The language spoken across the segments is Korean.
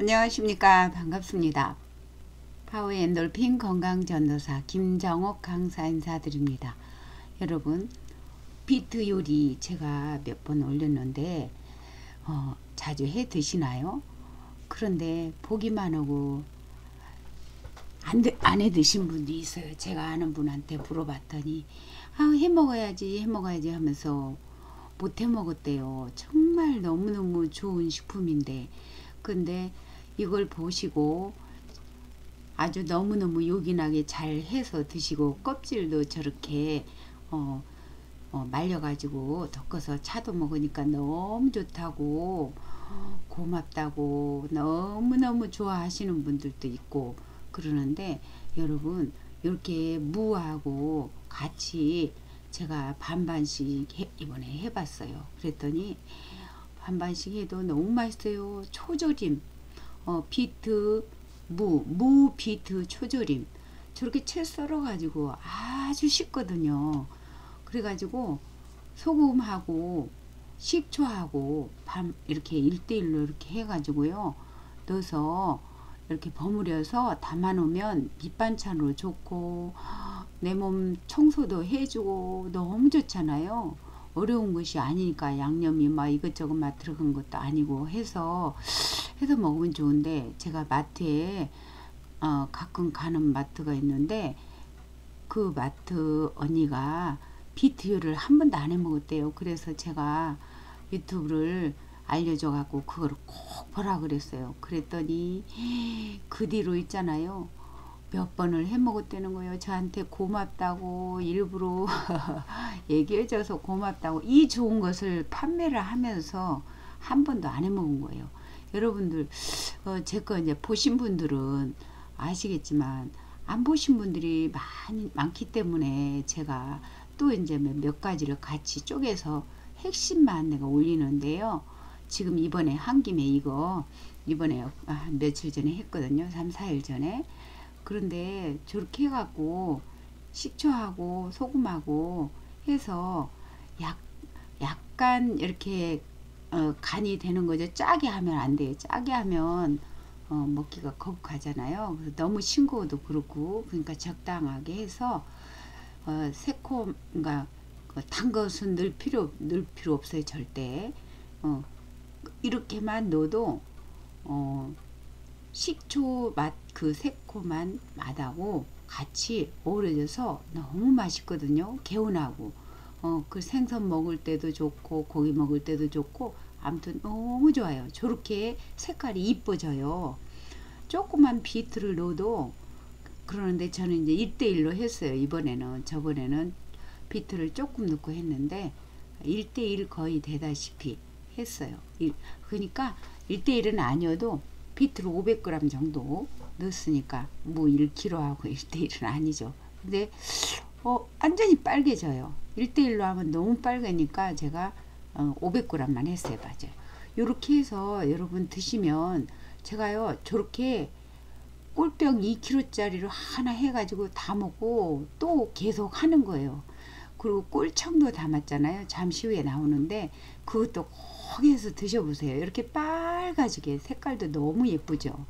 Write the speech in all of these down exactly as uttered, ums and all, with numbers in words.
안녕하십니까. 반갑습니다. 파워엔돌핀 건강전도사 김정옥 강사 인사드립니다. 여러분, 비트 요리 제가 몇 번 올렸는데 어, 자주 해 드시나요? 그런데 보기만 하고 안, 안 해 드신 분도 있어요. 제가 아는 분한테 물어봤더니 아, 해 먹어야지 해 먹어야지 하면서 못 해 먹었대요. 정말 너무너무 좋은 식품인데 근데 이걸 보시고 아주 너무너무 요긴하게 잘 해서 드시고 껍질도 저렇게 어, 어, 말려가지고 덮어서 차도 먹으니까 너무 좋다고 고맙다고 너무너무 좋아하시는 분들도 있고 그러는데 여러분 이렇게 무하고 같이 제가 반반씩 해, 이번에 해봤어요. 그랬더니 반반씩 해도 너무 맛있어요. 초조림 어, 비트 무, 무 비트 초조림 저렇게 채 썰어가지고 아주 쉽거든요. 그래가지고 소금하고 식초하고 밤 이렇게 일대일로 이렇게 해가지고요 넣어서 이렇게 버무려서 담아 놓으면 밑반찬으로 좋고 내 몸 청소도 해주고 너무 좋잖아요. 어려운 것이 아니니까 양념이 막 이것저것 막 들어간 것도 아니고 해서 해서 먹으면 좋은데 제가 마트에 어, 가끔 가는 마트가 있는데 그 마트 언니가 비트유를 한 번도 안 해 먹었대요. 그래서 제가 유튜브를 알려줘 갖고 그걸 꼭 보라 그랬어요. 그랬더니 그 뒤로 있잖아요. 몇 번을 해 먹었다는 거예요. 저한테 고맙다고 일부러 얘기해줘서 고맙다고 이 좋은 것을 판매를 하면서 한 번도 안 해 먹은 거예요. 여러분들 어, 제 거 이제 보신 분들은 아시겠지만 안 보신 분들이 많이 많기 때문에 제가 또 이제 몇 가지를 같이 쪼개서 핵심만 내가 올리는데요. 지금 이번에 한 김에 이거 이번에 아, 며칠 전에 했거든요. 삼, 사일 전에. 그런데 저렇게 해갖고 식초하고 소금하고 해서 약, 약간 이렇게 어, 간이 되는 거죠. 짜게 하면 안 돼요. 짜게 하면 어, 먹기가 거북하잖아요. 그래서 너무 싱거워도 그렇고 그러니까 적당하게 해서 어, 새콤 그러니까 단 것은 넣을 필요 넣을 필요 없어요. 절대. 어, 이렇게만 넣어도 어, 식초 맛 그 새콤한 맛하고 같이 어우러져서 너무 맛있거든요. 개운하고 어, 그 생선 먹을 때도 좋고 고기 먹을 때도 좋고 아무튼 너무 좋아요. 저렇게 색깔이 이뻐져요. 조그만 비트를 넣어도 그러는데 저는 이제 일 대일로 했어요. 이번에는 저번에는 비트를 조금 넣고 했는데 일 대일 거의 되다시피 했어요. 그러니까 일 대일은 아니어도 비트를 오백 그램 정도 넣었으니까 뭐 일 킬로그램하고 일 대일은 아니죠. 근데 어, 완전히 빨개져요. 일 대일로 하면 너무 빨개니까 제가 어, 오백 그램만 했어요. 맞아요. 요렇게 해서 여러분 드시면 제가요 저렇게 꿀병 이 킬로그램짜리로 하나 해가지고 다 먹고 또 계속 하는 거예요. 그리고 꿀청도 담았잖아요. 잠시 후에 나오는데 그것도 꼭 해서 드셔보세요. 이렇게 빨가지게 색깔도 너무 예쁘죠.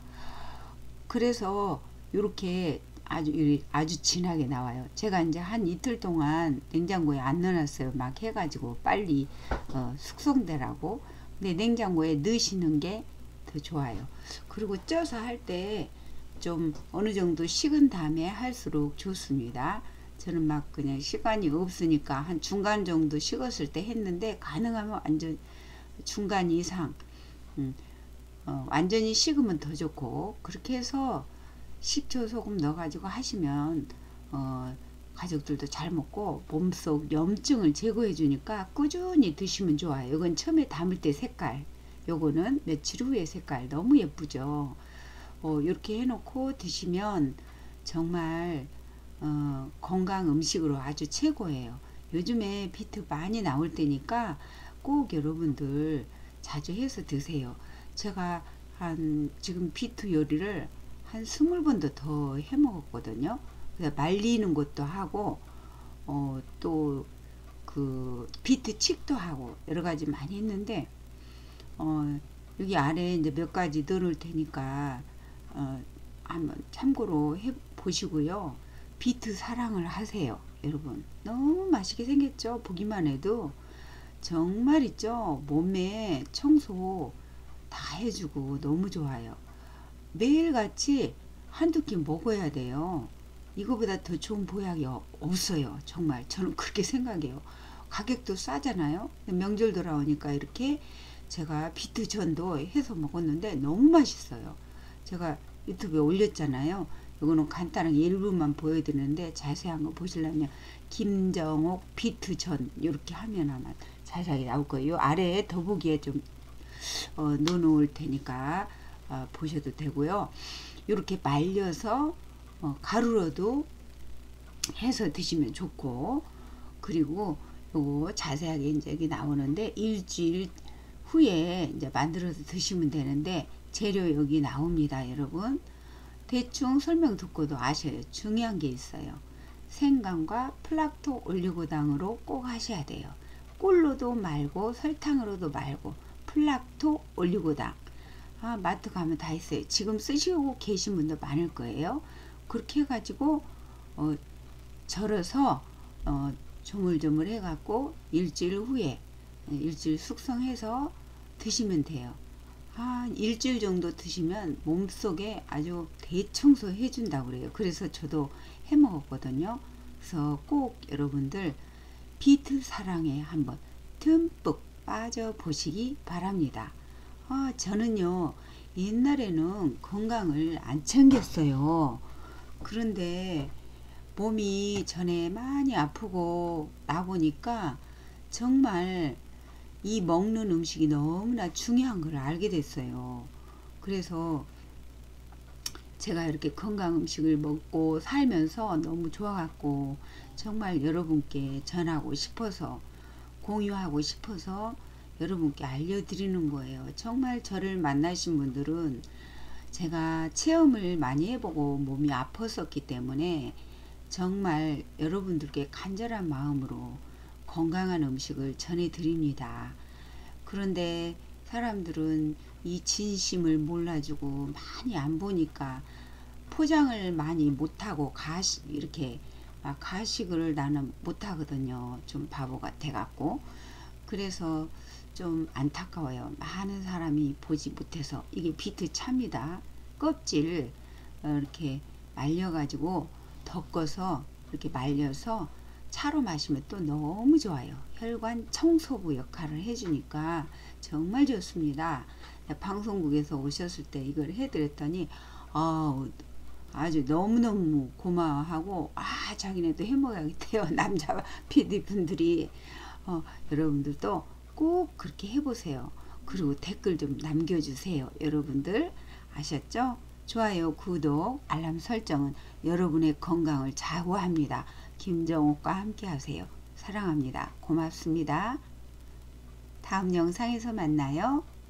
그래서 이렇게 아주 아주 진하게 나와요. 제가 이제 한 이틀 동안 냉장고에 안 넣어놨어요. 막 해가지고 빨리 어, 숙성되라고. 근데 냉장고에 넣으시는 게 더 좋아요. 그리고 쪄서 할 때 좀 어느 정도 식은 다음에 할수록 좋습니다. 저는 막 그냥 시간이 없으니까 한 중간 정도 식었을 때 했는데 가능하면 완전 중간 이상 음, 어, 완전히 식으면 더 좋고 그렇게 해서 식초 소금 넣어가지고 하시면 어, 가족들도 잘 먹고 몸속 염증을 제거해 주니까 꾸준히 드시면 좋아요. 이건 처음에 담을 때 색깔 요거는 며칠 후에 색깔 너무 예쁘죠. 어, 이렇게 해놓고 드시면 정말 어, 건강 음식으로 아주 최고예요. 요즘에 비트 많이 나올 때니까 꼭 여러분들 자주 해서 드세요. 제가 한 지금 비트 요리를 한 스물 번도 더 해 먹었거든요. 그래서 말리는 것도 하고 어, 또 그 비트 칩도 하고 여러 가지 많이 했는데 어, 여기 아래에 이제 몇 가지 넣어 놓을 테니까 어, 한번 참고로 해 보시고요. 비트 사랑을 하세요. 여러분 너무 맛있게 생겼죠. 보기만 해도 정말 있죠. 몸에 청소 다 해주고 너무 좋아요. 매일같이 한두 끼 먹어야 돼요. 이거보다 더 좋은 보약이 없어요. 정말 저는 그렇게 생각해요. 가격도 싸잖아요. 명절 돌아오니까 이렇게 제가 비트전도 해서 먹었는데 너무 맛있어요. 제가 유튜브에 올렸잖아요. 이거는 간단하게 일부만 보여드리는데 자세한 거 보시려면 김정옥 비트전 이렇게 하면 아마 자세하게 나올 거예요. 아래에 더보기에 좀 어, 넣어 놓을 테니까 어, 보셔도 되고요. 이렇게 말려서 어, 가루로도 해서 드시면 좋고, 그리고 요거 자세하게 이제 여기 나오는데 일주일 후에 이제 만들어서 드시면 되는데 재료 여기 나옵니다. 여러분 대충 설명 듣고도 아셔요. 중요한 게 있어요. 생강과 플락토 올리고당으로 꼭 하셔야 돼요. 꿀로도 말고 설탕으로도 말고 플락토 올리고당. 아, 마트 가면 다 있어요. 지금 쓰시고 계신 분도 많을 거예요. 그렇게 해가지고 어, 절여서 어, 조물조물 해갖고 일주일 후에 일주일 숙성해서 드시면 돼요. 한 일주일 정도 드시면 몸속에 아주 대청소 해준다고 그래요. 그래서 저도 해 먹었거든요. 그래서 꼭 여러분들 비트 사랑에 한번 듬뿍 빠져 보시기 바랍니다. 아, 저는요 옛날에는 건강을 안 챙겼어요. 그런데 몸이 전에 많이 아프고 나보니까 정말 이 먹는 음식이 너무나 중요한 걸 알게 됐어요. 그래서 제가 이렇게 건강 음식을 먹고 살면서 너무 좋아갖고 정말 여러분께 전하고 싶어서 공유하고 싶어서 여러분께 알려드리는 거예요. 정말 저를 만나신 분들은 제가 체험을 많이 해보고 몸이 아팠었기 때문에 정말 여러분들께 간절한 마음으로 건강한 음식을 전해드립니다. 그런데 사람들은 이 진심을 몰라주고 많이 안 보니까 포장을 많이 못하고 가식 이렇게 막 가식을 나는 못하거든요. 좀 바보 같아갖고. 그래서 좀 안타까워요. 많은 사람이 보지 못해서. 이게 비트 차입니다. 껍질 이렇게 말려가지고 덮어서 이렇게 말려서 차로 마시면 또 너무 좋아요. 혈관 청소부 역할을 해주니까 정말 좋습니다. 방송국에서 오셨을 때 이걸 해드렸더니 어, 아주 너무너무 고마워하고 아 자기네도 해먹어야겠대요. 남자 피디분들이. 어, 여러분들도 꼭 그렇게 해보세요. 그리고 댓글 좀 남겨주세요. 여러분들 아셨죠? 좋아요, 구독, 알람 설정은 여러분의 건강을 좌우합니다. 김정옥과 함께 하세요. 사랑합니다. 고맙습니다. 다음 영상에서 만나요.